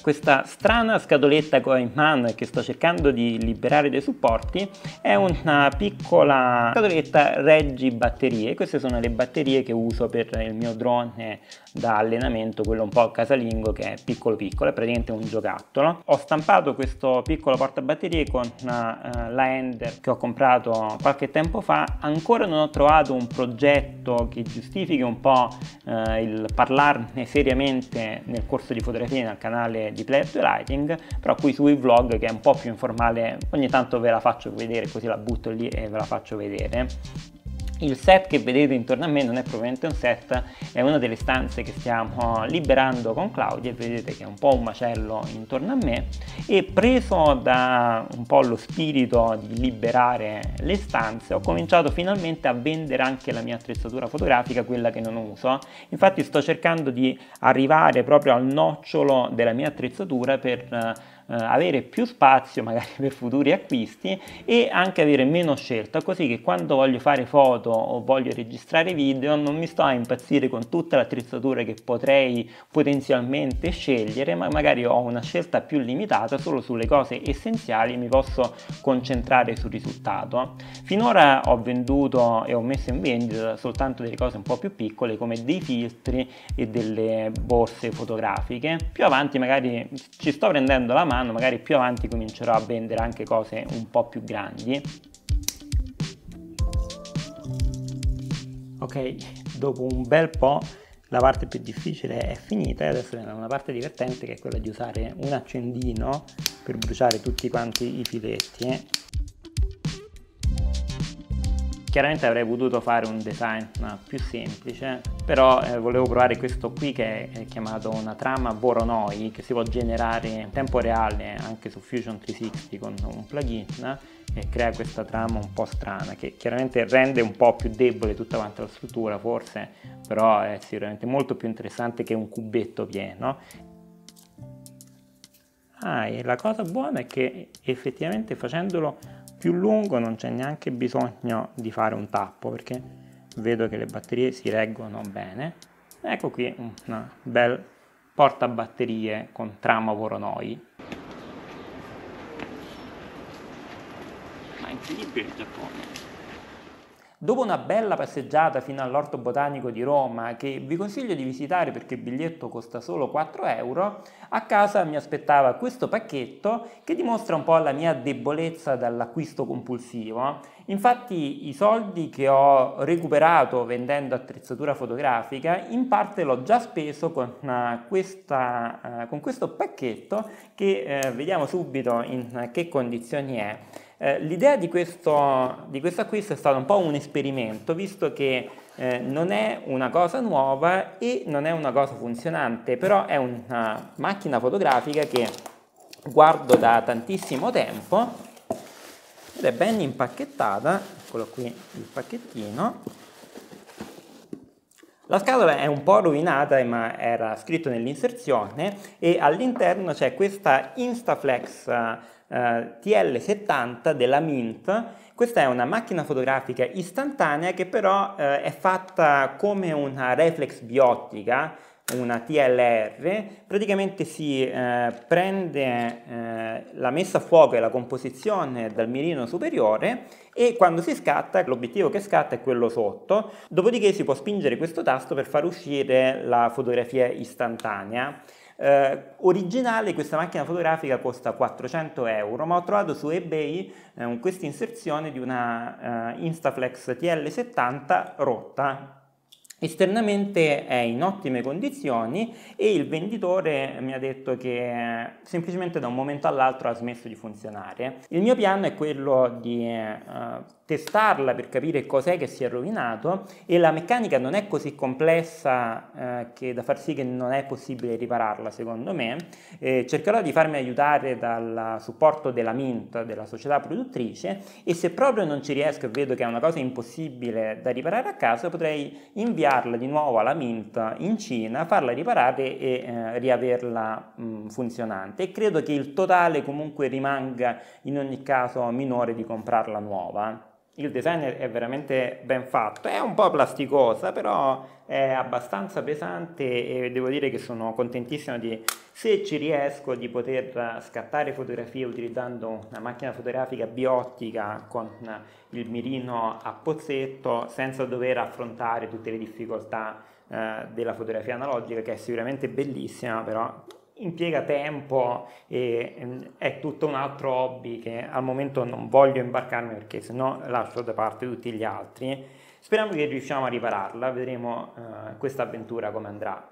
Questa strana scatoletta che ho in mano e che sto cercando di liberare dai supporti è una piccola scatoletta reggi batterie. Queste sono le batterie che uso per il mio drone da allenamento, quello un po' casalingo, che è piccolo piccolo, è praticamente un giocattolo. Ho stampato questo piccolo portabatterie con la Ender che ho comprato qualche tempo fa. Ancora non ho trovato un progetto che giustifichi un po' il parlarne seriamente nel corso di fotografia nel canale di Player 2 Lighting, però qui sui vlog, che è un po' più informale, ogni tanto ve la faccio vedere, così la butto lì e ve la faccio vedere. Il set che vedete intorno a me non è propriamente un set, è una delle stanze che stiamo liberando con Claudia e vedete che è un po' un macello intorno a me, e preso da un po' lo spirito di liberare le stanze ho cominciato finalmente a vendere anche la mia attrezzatura fotografica, quella che non uso. Infatti sto cercando di arrivare proprio al nocciolo della mia attrezzatura per avere più spazio magari per futuri acquisti e anche avere meno scelta, così che quando voglio fare foto o voglio registrare video non mi sto a impazzire con tutta l'attrezzatura che potrei potenzialmente scegliere, ma magari ho una scelta più limitata solo sulle cose essenziali, mi posso concentrare sul risultato. Finora ho venduto e ho messo in vendita soltanto delle cose un po' più piccole, come dei filtri e delle borse fotografiche. Più avanti magari ci sto prendendo la mano, magari più avanti comincerò a vendere anche cose un po' più grandi. Ok, dopo un bel po' la parte più difficile è finita e adesso viene una parte divertente, che è quella di usare un accendino per bruciare tutti quanti i filetti. Chiaramente avrei potuto fare un design più semplice, però volevo provare questo qui, che è chiamato una trama Voronoi, che si può generare in tempo reale anche su Fusion 360 con un plugin, e crea questa trama un po' strana che chiaramente rende un po' più debole tutta quanta la struttura forse, però è sicuramente molto più interessante che un cubetto pieno. E la cosa buona è che effettivamente facendolo più lungo non c'è neanche bisogno di fare un tappo, perché vedo che le batterie si reggono bene. Ecco qui un bel portabatterie con trama Voronoi. Ma è incredibile il Giappone. Dopo una bella passeggiata fino all'Orto Botanico di Roma, che vi consiglio di visitare perché il biglietto costa solo 4 euro, a casa mi aspettava questo pacchetto che dimostra un po' la mia debolezza dall'acquisto compulsivo. Infatti i soldi che ho recuperato vendendo attrezzatura fotografica in parte l'ho già speso con questo pacchetto che vediamo subito in che condizioni è. L'idea di questo acquisto è stato un po' un esperimento, visto che non è una cosa nuova e non è una cosa funzionante, però è una macchina fotografica che guardo da tantissimo tempo ed è ben impacchettata. Eccolo qui il pacchettino. La scatola è un po' rovinata, ma era scritto nell'inserzione, e all'interno c'è questa Instaflex TL70 della Mint. Questa è una macchina fotografica istantanea che però è fatta come una reflex biottica, una TLR. Praticamente si prende la messa a fuoco e la composizione dal mirino superiore, e quando si scatta, l'obiettivo che scatta è quello sotto, dopodiché si può spingere questo tasto per far uscire la fotografia istantanea. Originale questa macchina fotografica costa 400 euro, ma ho trovato su eBay questa inserzione di una Instaflex TL70 rotta. Esternamente è in ottime condizioni e il venditore mi ha detto che semplicemente da un momento all'altro ha smesso di funzionare. Il mio piano è quello di testarla per capire cos'è che si è rovinato, e la meccanica non è così complessa che da far sì che non è possibile ripararla, secondo me. Cercherò di farmi aiutare dal supporto della Mint, della società produttrice, e se proprio non ci riesco e vedo che è una cosa impossibile da riparare a casa, potrei inviarla di nuovo alla Mint in Cina, farla riparare e riaverla funzionante, e credo che il totale comunque rimanga in ogni caso minore di comprarla nuova. Il design è veramente ben fatto, è un po' plasticosa, però è abbastanza pesante e devo dire che sono contentissimo se ci riesco, di poter scattare fotografie utilizzando una macchina fotografica biottica con il mirino a pozzetto, senza dover affrontare tutte le difficoltà della fotografia analogica, che è sicuramente bellissima, però impiega tempo e è tutto un altro hobby che al momento non voglio imbarcarmi, perché sennò lascio da parte tutti gli altri. Speriamo che riusciamo a ripararla, vedremo questa avventura come andrà.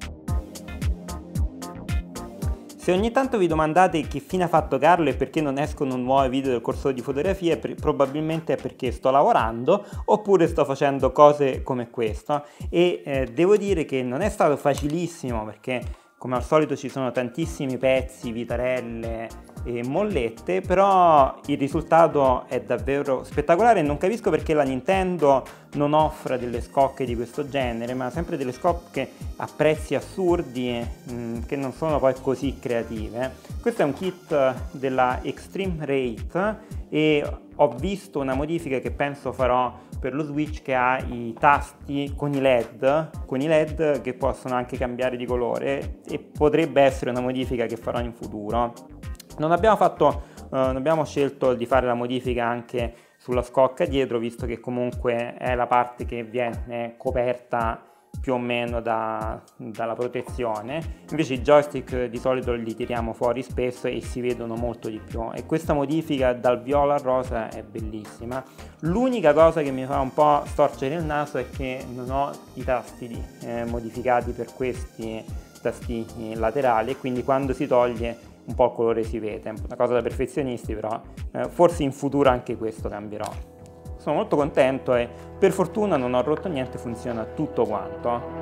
Se ogni tanto vi domandate che fine ha fatto Carlo e perché non escono nuovi video del corso di fotografia, probabilmente è perché sto lavorando oppure sto facendo cose come questo, e devo dire che non è stato facilissimo, perché come al solito ci sono tantissimi pezzi, vitarelle e mollette, però il risultato è davvero spettacolare. Non capisco perché la Nintendo non offra delle scocche di questo genere, ma sempre delle scocche a prezzi assurdi che non sono poi così creative. Questo è un kit della Extreme Rate e ho visto una modifica che penso farò per lo Switch, che ha i tasti con i LED che possono anche cambiare di colore, e potrebbe essere una modifica che farò in futuro. Non abbiamo scelto di fare la modifica anche sulla scocca dietro, visto che comunque è la parte che viene coperta più o meno dalla protezione. Invece i joystick di solito li tiriamo fuori spesso e si vedono molto di più, e questa modifica dal viola al rosa è bellissima. L'unica cosa che mi fa un po' storcere il naso è che non ho i tasti modificati per questi tastini laterali, e quindi quando si toglie un po' il colore si vede, una cosa da perfezionisti, però forse in futuro anche questo cambierò. Sono molto contento e per fortuna non ho rotto niente, funziona tutto quanto.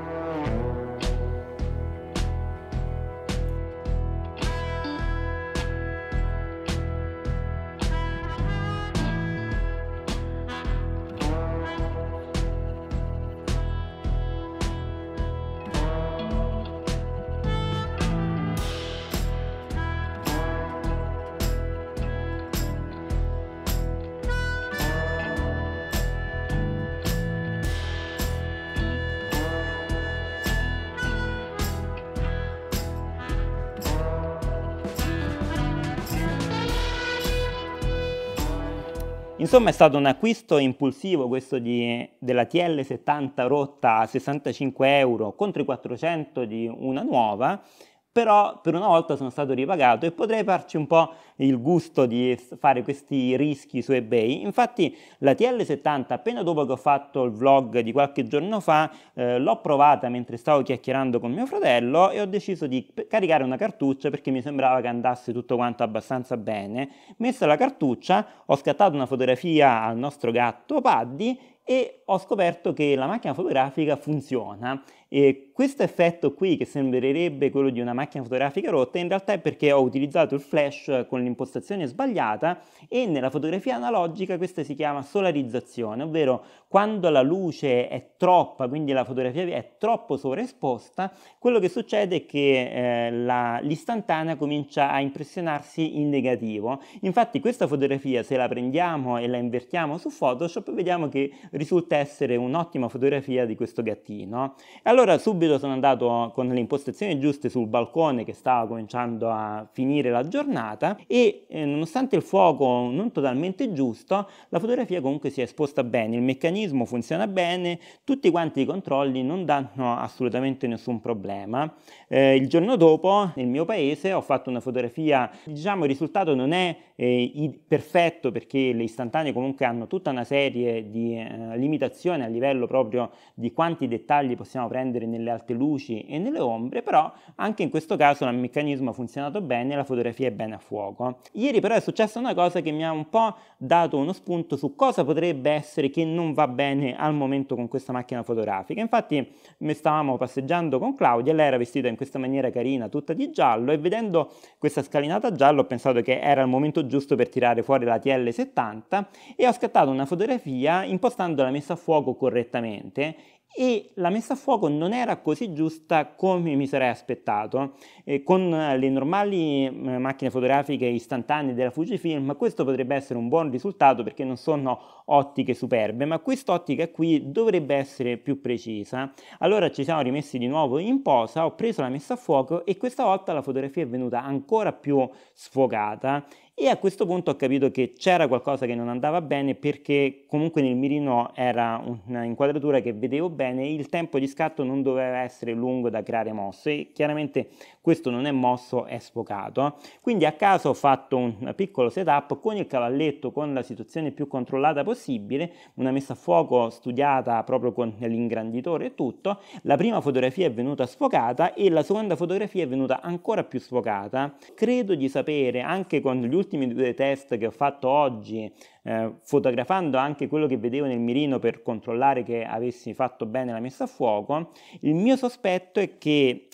Insomma, è stato un acquisto impulsivo questo della TL70 rotta a 65 euro contro i 400 di una nuova, però per una volta sono stato ripagato e potrei farci un po' il gusto di fare questi rischi su eBay. Infatti la TL70, appena dopo che ho fatto il vlog di qualche giorno fa, l'ho provata mentre stavo chiacchierando con mio fratello e ho deciso di caricare una cartuccia, perché mi sembrava che andasse tutto quanto abbastanza bene. Messa la cartuccia, ho scattato una fotografia al nostro gatto Paddy e ho scoperto che la macchina fotografica funziona. E questo effetto qui, che sembrerebbe quello di una macchina fotografica rotta, in realtà è perché ho utilizzato il flash con l'impostazione sbagliata, e nella fotografia analogica questa si chiama solarizzazione, ovvero quando la luce è troppa, quindi la fotografia è troppo sovraesposta, quello che succede è che l'istantanea comincia a impressionarsi in negativo. Infatti questa fotografia, se la prendiamo e la invertiamo su Photoshop, vediamo che risulta essere un'ottima fotografia di questo gattino. Allora subito sono andato con le impostazioni giuste sul balcone, che stava cominciando a finire la giornata, e nonostante il fuoco non totalmente giusto, la fotografia comunque si è esposta bene, il meccanismo funziona bene, tutti quanti i controlli non danno assolutamente nessun problema. Il giorno dopo nel mio paese ho fatto una fotografia, diciamo il risultato non è perfetto, perché le istantanee comunque hanno tutta una serie di limitazioni a livello proprio di quanti dettagli possiamo prendere nelle alte luci e nelle ombre, però anche in questo caso il meccanismo ha funzionato bene, la fotografia è bene a fuoco. Ieri però è successa una cosa che mi ha un po' dato uno spunto su cosa potrebbe essere che non va bene al momento con questa macchina fotografica. Infatti stavamo passeggiando con Claudia, lei era vestita in questa maniera carina, tutta di giallo, e vedendo questa scalinata gialla ho pensato che era il momento giusto per tirare fuori la TL70 e ho scattato una fotografia impostando la messa a fuoco correttamente. e la messa a fuoco non era così giusta come mi sarei aspettato. Con le normali macchine fotografiche istantanee della Fujifilm questo potrebbe essere un buon risultato perché non sono ottiche superbe, ma quest'ottica qui dovrebbe essere più precisa. Allora ci siamo rimessi di nuovo in posa, ho preso la messa a fuoco e questa volta la fotografia è venuta ancora più sfocata. E a questo punto ho capito che c'era qualcosa che non andava bene perché comunque nel mirino era una inquadratura che vedevo bene e il tempo di scatto non doveva essere lungo da creare mosso e chiaramente questo non è mosso, è sfocato. Quindi a caso ho fatto un piccolo setup con il cavalletto, con la situazione più controllata possibile, una messa a fuoco studiata proprio con l'ingranditore e tutto. La prima fotografia è venuta sfocata e la seconda fotografia è venuta ancora più sfocata. Credo di sapere, anche con gli ultimi 2 test che ho fatto oggi, fotografando anche quello che vedevo nel mirino per controllare che avessi fatto bene la messa a fuoco, il mio sospetto è che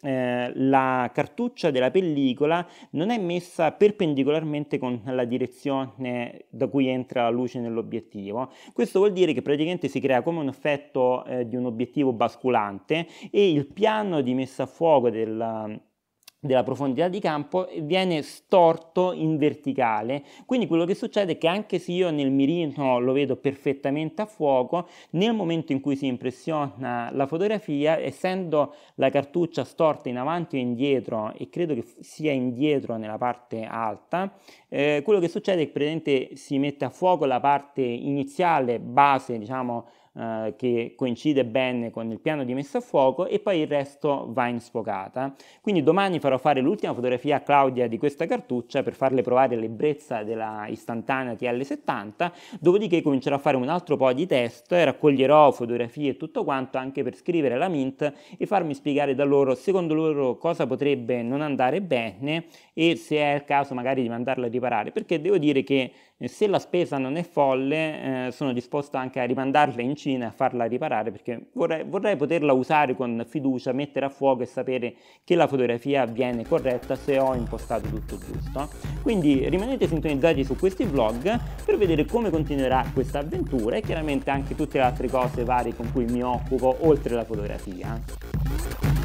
la cartuccia della pellicola non è messa perpendicolarmente con la direzione da cui entra la luce nell'obiettivo. Questo vuol dire che praticamente si crea come un effetto di un obiettivo basculante e il piano di messa a fuoco della profondità di campo viene storto in verticale, quindi quello che succede è che anche se io nel mirino lo vedo perfettamente a fuoco, nel momento in cui si impressiona la fotografia, essendo la cartuccia storta in avanti o indietro, e credo che sia indietro nella parte alta, quello che succede è che praticamente si mette a fuoco la parte iniziale, base, diciamo, che coincide bene con il piano di messa a fuoco e poi il resto va in sfocata. Quindi domani farò fare l'ultima fotografia a Claudia di questa cartuccia per farle provare l'ebbrezza della istantanea TL70, dopodiché comincerò a fare un altro po' di test, raccoglierò fotografie e tutto quanto anche per scrivere alla Mint e farmi spiegare da loro, secondo loro, cosa potrebbe non andare bene e se è il caso magari di mandarla a riparare, perché devo dire che se la spesa non è folle sono disposto anche a rimandarla in Cina e a farla riparare perché vorrei poterla usare con fiducia, mettere a fuoco e sapere che la fotografia viene corretta se ho impostato tutto giusto. Quindi rimanete sintonizzati su questi vlog per vedere come continuerà questa avventura e chiaramente anche tutte le altre cose varie con cui mi occupo oltre la fotografia.